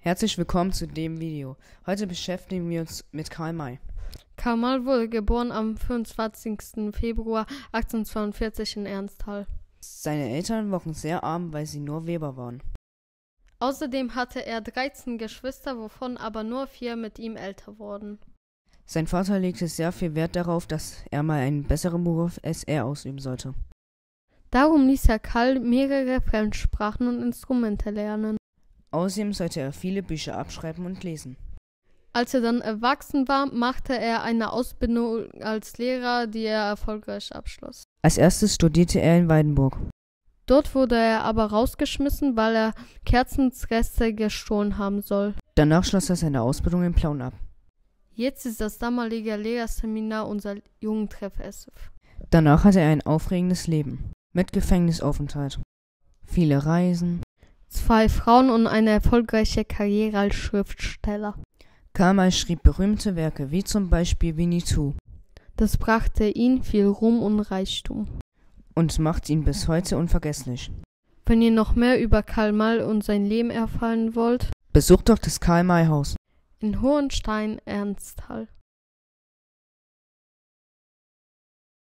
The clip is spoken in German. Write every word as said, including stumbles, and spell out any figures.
Herzlich willkommen zu dem Video. Heute beschäftigen wir uns mit Karl May. Karl May wurde geboren am fünfundzwanzigsten Februar achtzehnhundertzweiundvierzig in Ernsthal. Seine Eltern waren sehr arm, weil sie nur Weber waren. Außerdem hatte er dreizehn Geschwister, wovon aber nur vier mit ihm älter wurden. Sein Vater legte sehr viel Wert darauf, dass er mal einen besseren Beruf als er ausüben sollte. Darum ließ er Karl mehrere Fremdsprachen und Instrumente lernen. Außerdem sollte er viele Bücher abschreiben und lesen. Als er dann erwachsen war, machte er eine Ausbildung als Lehrer, die er erfolgreich abschloss. Als erstes studierte er in Weidenburg. Dort wurde er aber rausgeschmissen, weil er Kerzensreste gestohlen haben soll. Danach schloss er seine Ausbildung in Plauen ab. Jetzt ist das damalige Lehrerseminar unser Jugendtreff-S F. Danach hatte er ein aufregendes Leben, mit Gefängnisaufenthalt, viele Reisen, zwei Frauen und eine erfolgreiche Karriere als Schriftsteller. Karl May schrieb berühmte Werke, wie zum Beispiel Winnetou. Das brachte ihm viel Ruhm und Reichtum. Und macht ihn bis heute unvergesslich. Wenn ihr noch mehr über Karl May und sein Leben erfahren wollt, besucht doch das Karl May Haus in Hohenstein, Ernsthal.